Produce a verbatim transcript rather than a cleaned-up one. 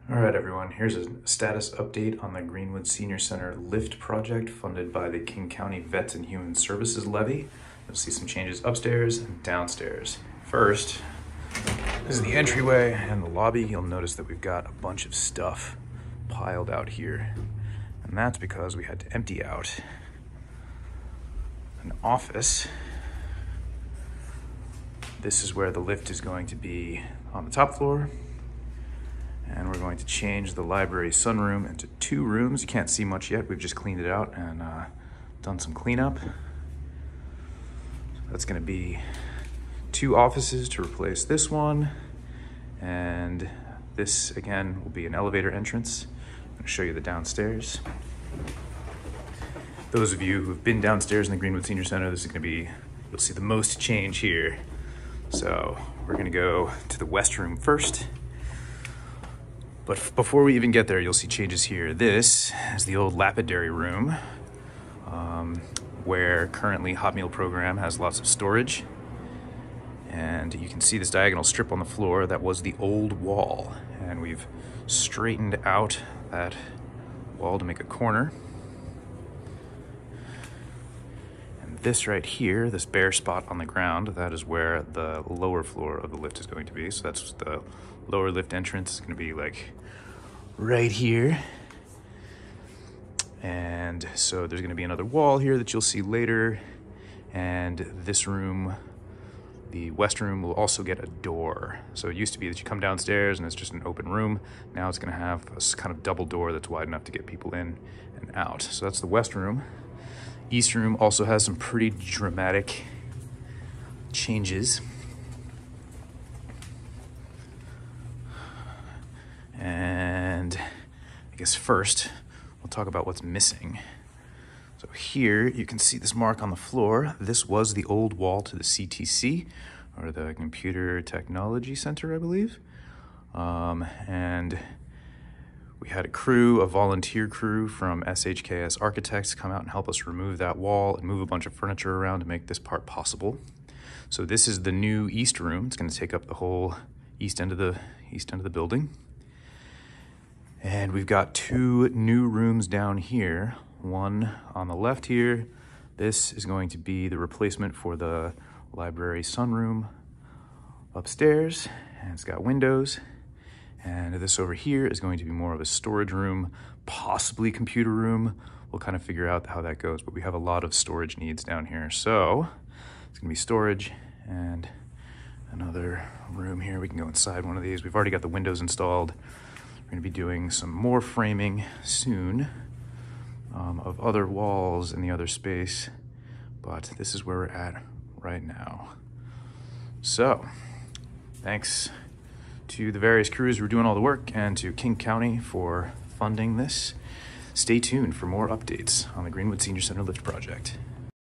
All right, everyone, here's a status update on the Greenwood Senior Center lift project funded by the King County Vets and Human Services Levy. You'll see some changes upstairs and downstairs. First, this is the entryway and the lobby. You'll notice that we've got a bunch of stuff piled out here. And that's because we had to empty out an office. This is where the lift is going to be on the top floor. And we're going to change the library sunroom into two rooms. You can't see much yet. We've just cleaned it out and uh, done some cleanup. That's gonna be two offices to replace this one. And this, again, will be an elevator entrance. I'm gonna show you the downstairs. Those of you who've been downstairs in the Greenwood Senior Center, this is gonna be, you'll see the most change here. So we're gonna go to the west room first. But before we even get there, you'll see changes here. This is the old lapidary room, um, where currently Hot Meal Program has lots of storage. And you can see this diagonal strip on the floor. That was the old wall. And we've straightened out that wall to make a corner. And this right here, this bare spot on the ground, that is where the lower floor of the lift is going to be. So that's the lower lift entrance. It's gonna be like right here. And so there's gonna be another wall here that you'll see later. And this room, the west room, will also get a door. So it used to be that you come downstairs and it's just an open room. Now it's gonna have a kind of double door that's wide enough to get people in and out. So that's the west room. East room also has some pretty dramatic changes. And I guess first, we'll talk about what's missing. So here, you can see this mark on the floor. This was the old wall to the C T C, or the Computer Technology Center, I believe. Um, and we had a crew, a volunteer crew from S H K S Architects come out and help us remove that wall and move a bunch of furniture around to make this part possible. So this is the new east room. It's gonna take up the whole east end of the, east end of the building. And we've got two new rooms down here. One on the left here. This is going to be the replacement for the library sunroom upstairs. And it's got windows. And this over here is going to be more of a storage room, possibly computer room. We'll kind of figure out how that goes, but we have a lot of storage needs down here. So it's gonna be storage and another room here. We can go inside one of these. We've already got the windows installed. We're gonna be doing some more framing soon um, of other walls in the other space, but this is where we're at right now. So, thanks to the various crews who are doing all the work and to King County for funding this. Stay tuned for more updates on the Greenwood Senior Center Lift project.